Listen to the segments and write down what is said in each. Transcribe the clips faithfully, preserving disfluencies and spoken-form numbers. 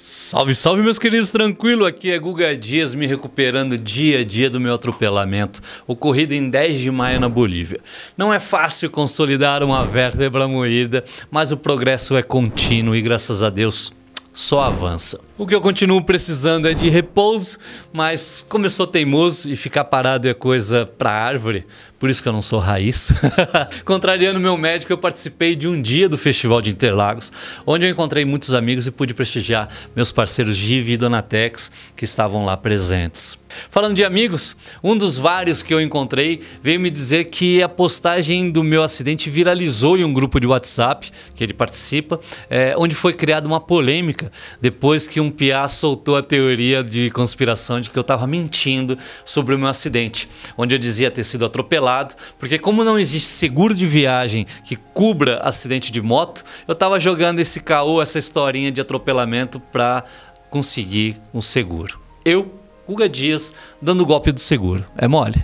Salve, salve meus queridos, tranquilo? Aqui é Guga Dias me recuperando dia a dia do meu atropelamento ocorrido em dez de maio na Bolívia. Não é fácil consolidar uma vértebra moída, mas o progresso é contínuo e graças a Deus só avança. O que eu continuo precisando é de repouso, mas como eu sou teimoso e ficar parado é coisa pra árvore, por isso que eu não sou raiz. Contrariando meu médico, eu participei de um dia do Festival de Interlagos, onde eu encontrei muitos amigos e pude prestigiar meus parceiros Givi e Donatex que estavam lá presentes. Falando de amigos, um dos vários que eu encontrei veio me dizer que a postagem do meu acidente viralizou em um grupo de WhatsApp que ele participa, é, onde foi criada uma polêmica depois que um piá soltou a teoria de conspiração de que eu estava mentindo sobre o meu acidente, onde eu dizia ter sido atropelado, porque como não existe seguro de viagem que cubra acidente de moto, eu estava jogando esse caô, essa historinha de atropelamento para conseguir um seguro. Eu, Guga Dias, dando golpe do seguro. É mole?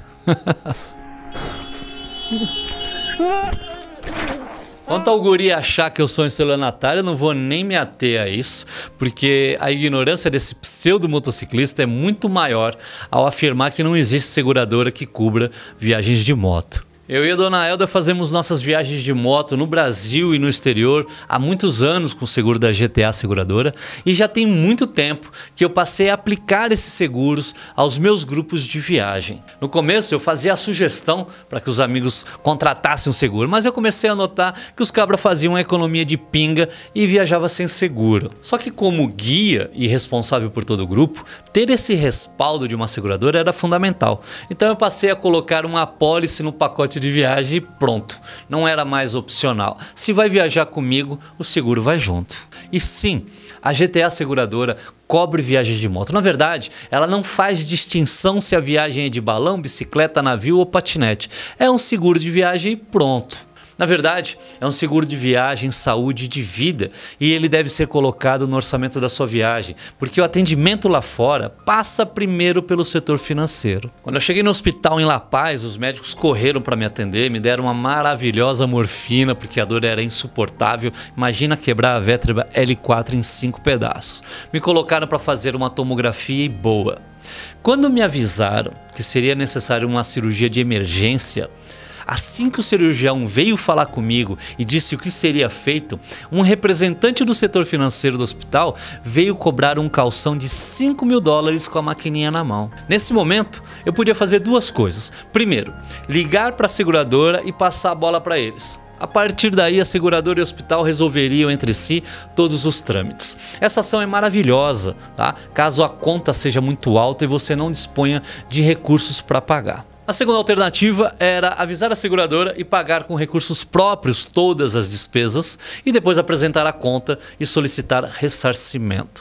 Quanto ao guri achar que eu sou um estelionatário, eu não vou nem me ater a isso, porque a ignorância desse pseudo motociclista é muito maior ao afirmar que não existe seguradora que cubra viagens de moto. Eu e a dona Elda fazemos nossas viagens de moto no Brasil e no exterior há muitos anos com o seguro da G T A Seguradora e já tem muito tempo que eu passei a aplicar esses seguros aos meus grupos de viagem. No começo eu fazia a sugestão para que os amigos contratassem um seguro, mas eu comecei a notar que os cabras faziam uma economia de pinga e viajavam sem seguro. Só que como guia e responsável por todo o grupo, ter esse respaldo de uma seguradora era fundamental. Então eu passei a colocar uma apólice no pacote de viagem e pronto, não era mais opcional. Se vai viajar comigo, o seguro vai junto. E sim, a G T A Seguradora cobre viagens de moto. Na verdade, ela não faz distinção se a viagem é de balão, bicicleta, navio ou patinete. É um seguro de viagem e pronto. Na verdade, é um seguro de viagem, saúde e de vida e ele deve ser colocado no orçamento da sua viagem, porque o atendimento lá fora passa primeiro pelo setor financeiro. Quando eu cheguei no hospital em La Paz, os médicos correram para me atender, me deram uma maravilhosa morfina, porque a dor era insuportável. Imagina quebrar a vértebra L quatro em cinco pedaços. Me colocaram para fazer uma tomografia e boa. Quando me avisaram que seria necessário uma cirurgia de emergência, assim que o cirurgião veio falar comigo e disse o que seria feito, um representante do setor financeiro do hospital veio cobrar um calção de cinco mil dólares com a maquininha na mão. Nesse momento, eu podia fazer duas coisas. Primeiro, ligar para a seguradora e passar a bola para eles. A partir daí, a seguradora e o hospital resolveriam entre si todos os trâmites. Essa ação é maravilhosa, tá? Caso a conta seja muito alta e você não disponha de recursos para pagar. A segunda alternativa era avisar a seguradora e pagar com recursos próprios todas as despesas e depois apresentar a conta e solicitar ressarcimento.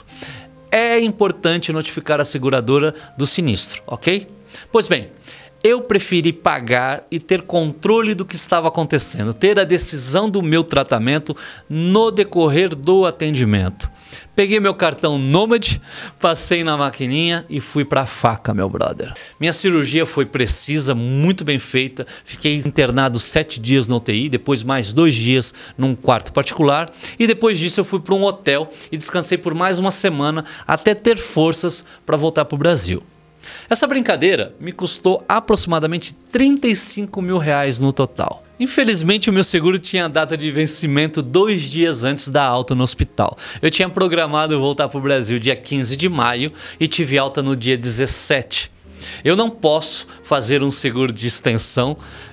É importante notificar a seguradora do sinistro, ok? Pois bem, eu preferi pagar e ter controle do que estava acontecendo, ter a decisão do meu tratamento no decorrer do atendimento. Peguei meu cartão Nômade, passei na maquininha e fui pra faca, meu brother. Minha cirurgia foi precisa, muito bem feita. Fiquei internado sete dias no U T I, depois mais dois dias num quarto particular. E depois disso eu fui para um hotel e descansei por mais uma semana até ter forças para voltar pro Brasil. Essa brincadeira me custou aproximadamente trinta e cinco mil reais no total. Infelizmente o meu seguro tinha data de vencimento dois dias antes da alta no hospital. Eu tinha programado voltar para o Brasil dia quinze de maio e tive alta no dia dezessete. Eu não posso fazer um seguro de extensão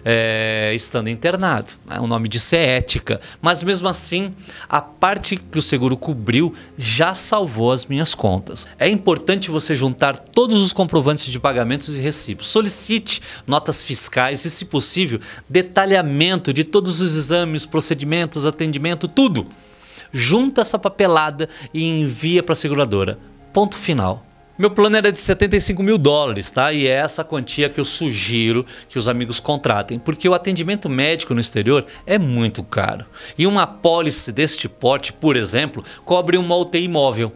é, estando internado. O nome disso é ética. Mas mesmo assim, a parte que o seguro cobriu já salvou as minhas contas. É importante você juntar todos os comprovantes de pagamentos e recibos. Solicite notas fiscais e, se possível, detalhamento de todos os exames, procedimentos, atendimento, tudo. Junta essa papelada e envia para a seguradora. Ponto final. Meu plano era de setenta e cinco mil dólares, tá? E é essa quantia que eu sugiro que os amigos contratem, porque o atendimento médico no exterior é muito caro. E uma apólice deste porte, por exemplo, cobre uma U T I móvel.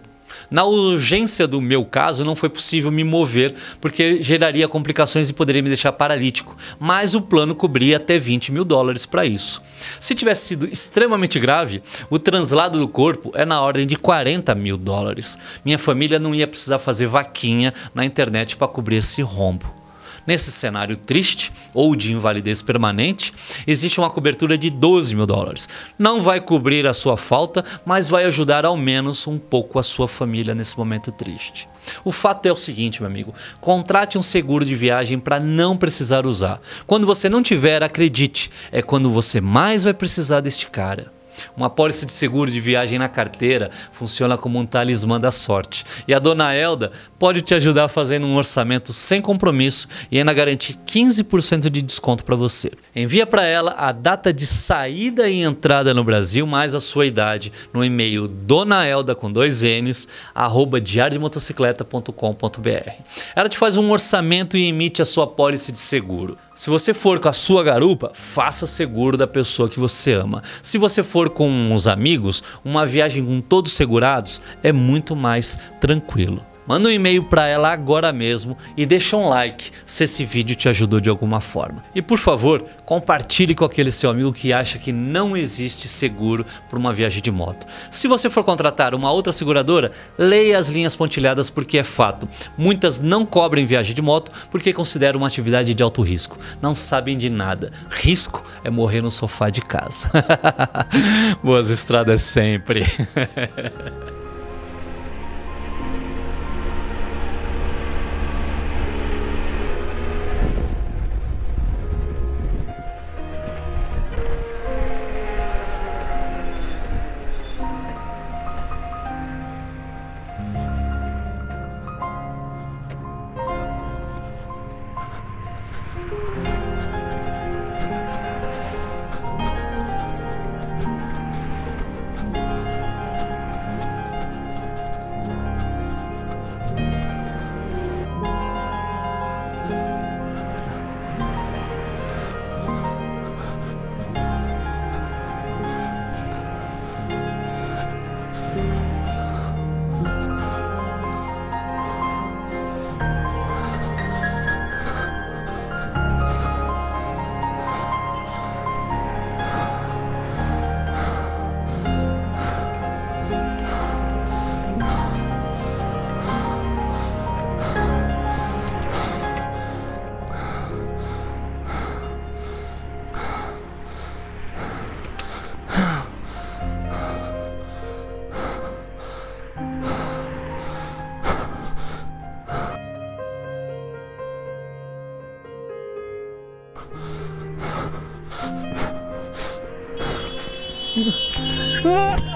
Na urgência do meu caso, não foi possível me mover porque geraria complicações e poderia me deixar paralítico, mas o plano cobria até vinte mil dólares para isso. Se tivesse sido extremamente grave, o translado do corpo é na ordem de quarenta mil dólares. Minha família não ia precisar fazer vaquinha na internet para cobrir esse rombo. Nesse cenário triste ou de invalidez permanente, existe uma cobertura de doze mil dólares. Não vai cobrir a sua falta, mas vai ajudar ao menos um pouco a sua família nesse momento triste. O fato é o seguinte, meu amigo, contrate um seguro de viagem para não precisar usar. Quando você não tiver, acredite, é quando você mais vai precisar deste cara. Uma pólice de seguro de viagem na carteira funciona como um talismã da sorte. E a dona Elda pode te ajudar fazendo um orçamento sem compromisso e ainda garantir quinze por cento de desconto para você. Envia para ela a data de saída e entrada no Brasil mais a sua idade no e-mail donaelda com dois n's arroba diário de motocicleta ponto com ponto br. Ela te faz um orçamento e emite a sua pólice de seguro. Se você for com a sua garupa, faça seguro da pessoa que você ama. Se você for com os amigos, uma viagem com todos segurados é muito mais tranquilo. Manda um e-mail para ela agora mesmo e deixa um like se esse vídeo te ajudou de alguma forma. E por favor, compartilhe com aquele seu amigo que acha que não existe seguro para uma viagem de moto. Se você for contratar uma outra seguradora, leia as linhas pontilhadas porque é fato. Muitas não cobrem viagem de moto porque consideram uma atividade de alto risco. Não sabem de nada. Risco é morrer no sofá de casa. Boas estradas sempre. Ah!